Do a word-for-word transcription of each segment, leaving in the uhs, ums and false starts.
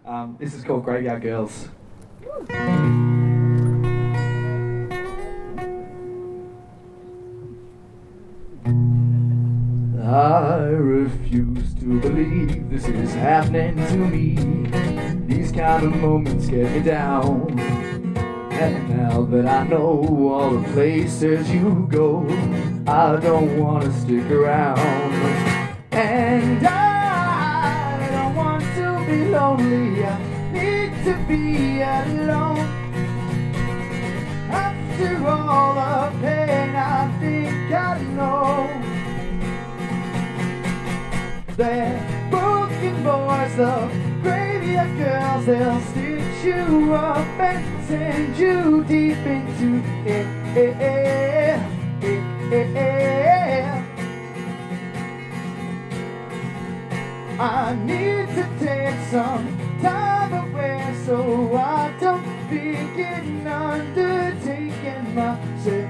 Um, this is called Graveyard Girls. I refuse to believe this is happening to me. These kind of moments get me down. And now that I know all the places you go, I don't want to stick around. And I don't want to be lonely, I need to be alone. After all the pain, I think I know they're broken boys, the graveyard girls. They'll stitch you up and send you deep into it. I need to take some time away so I don't begin undertaking myself.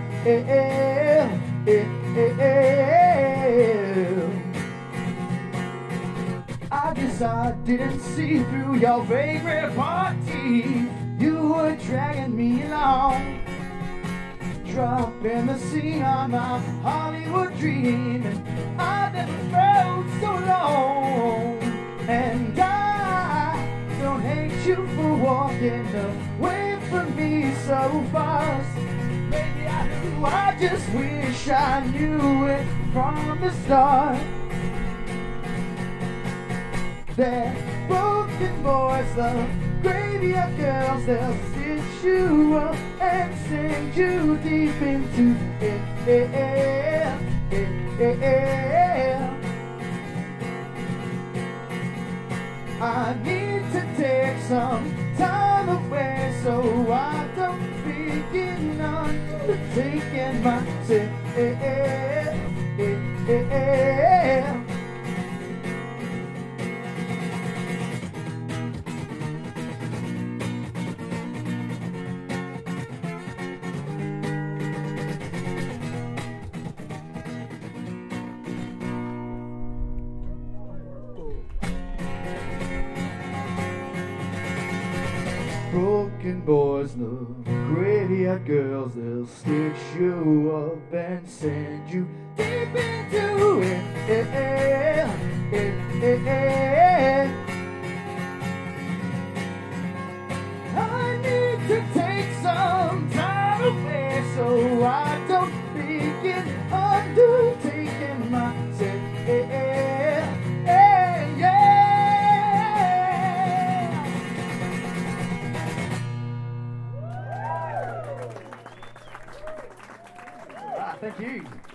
I guess I didn't see through your vague repartee. You were dragging me along, dropping the scene on my Hollywood dream, and I never felt so long. And I don't hate you for walking away from me so fast. Maybe I do, I just wish I knew it from the start. They're broken boys, the graveyard girls. They'll stitch you up and send you deep into it. I need to take some time away so I don't begin undertaking myself. Broken boys, the graveyard girls, they'll stitch you up and send you deep into it. I need to take some time away so I don't begin undertaking myself. Thank you.